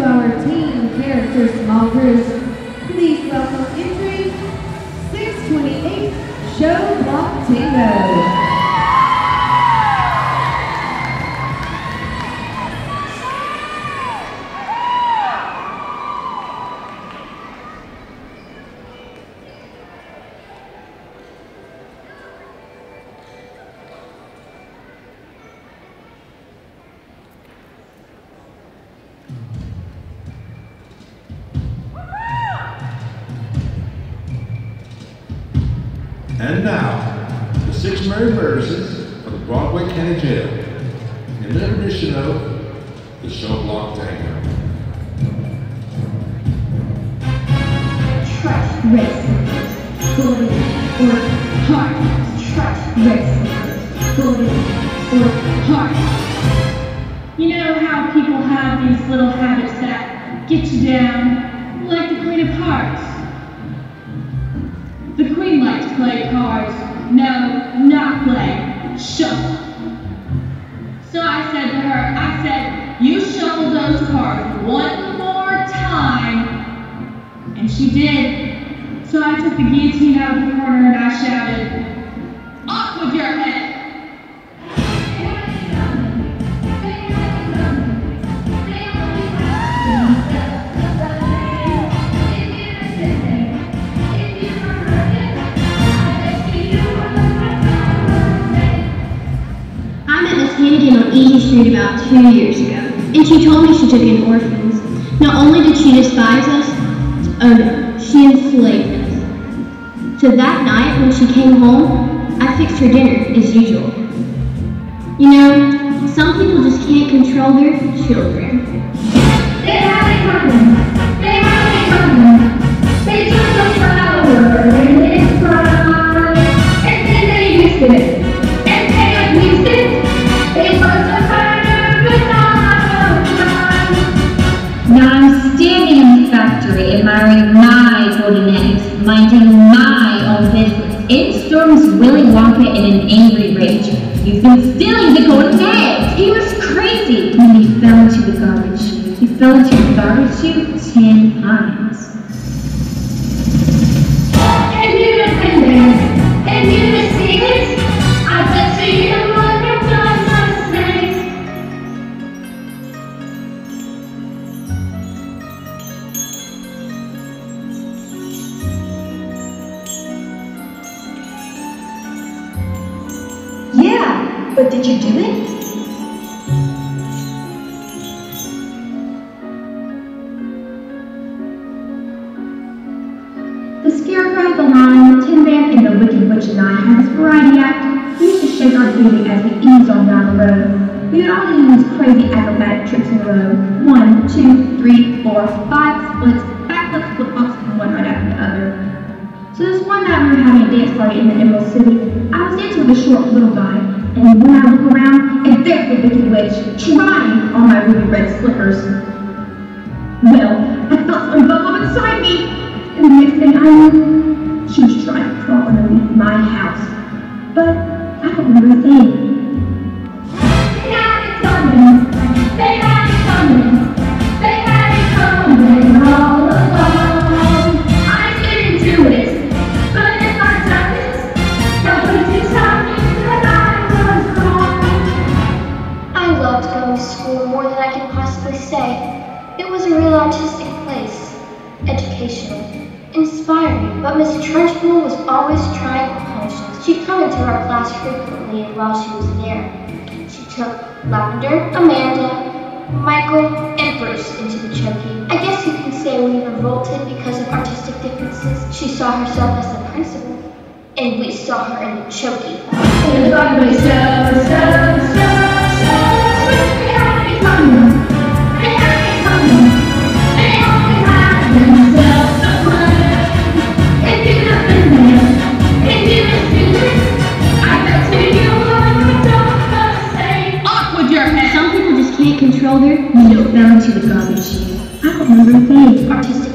our teen character small group. Please welcome entry 628, Show Block Tango. And now, the 6 merry verses of the Broadway County Jail in the edition of the Show Block Tango. Trust racing, golden or hard. Trust racing, golden or hard. You know how people have these little habits that get you down, like the Queen of Hearts. The Queen likes to play cards. No, not play. Shuffle. So I said to her, you shuffle those cards one more time. And she did. So I took the guillotine out of the corner and I shouted, off with your head. Hannigan on Easy Street about 2 years ago, and she told me she took in orphans. Not only did she despise us, oh no, she enslaved us. So that night when she came home, I fixed her dinner as usual. You know, some people just can't control their children. They have it coming. They have it coming. They took the flower and it's fried, and then they used it. Now I'm standing in the factory admiring my golden eggs, minding my own business. In storms Willy Wonka in an angry rage. You've been stealing the golden eggs! He was crazy! And he fell into the garbage chute. He fell into the garbage chute 10 times. And you have been there, and you have seen it. I bet you would have done the same. Yeah, but did you do it? The Scarecrow, the Lion, the Tin Man, and the Wicked Witch and I had this variety act. We used to shake our booty as we eased on down the road. We would all do these crazy acrobatic tricks in a row. 1, 2, 3, 4, 5 splits, backflips, flip-flops, and one right after the other. So this one night we were having a dance party in the Emerald City. I was dancing with a short little guy, and when I look around, and there's the Wicked Witch, trying on my ruby red slippers. Well, I felt something bubble up inside me, and the next thing I knew, she was trying to crawl underneath my house. But I don't remember a thing. They had it coming. They had it coming. They had it coming all along. I didn't do it, but if I done it, nobody can tell me that I was wrong. I loved going to school more than I can possibly say. It was a real artistic place, educational, inspiring, but Miss Trunchbull was always trying to punish us. She'd come into our class frequently, and while she was there, she took Lavender, Amanda, Michael, and Bruce into the Chokey. I guess you can say we revolted because of artistic differences. She saw herself as the principal, and we saw her in the Chokey. And the Broadway they had it coming. They had it coming. They only had themselves to blame. If you'd have been there, if you'd have seen it, I bet you would have done the same. Off with your head! Some people just can't control their, fell into the garbage chute. I don't remember a thing. Artistic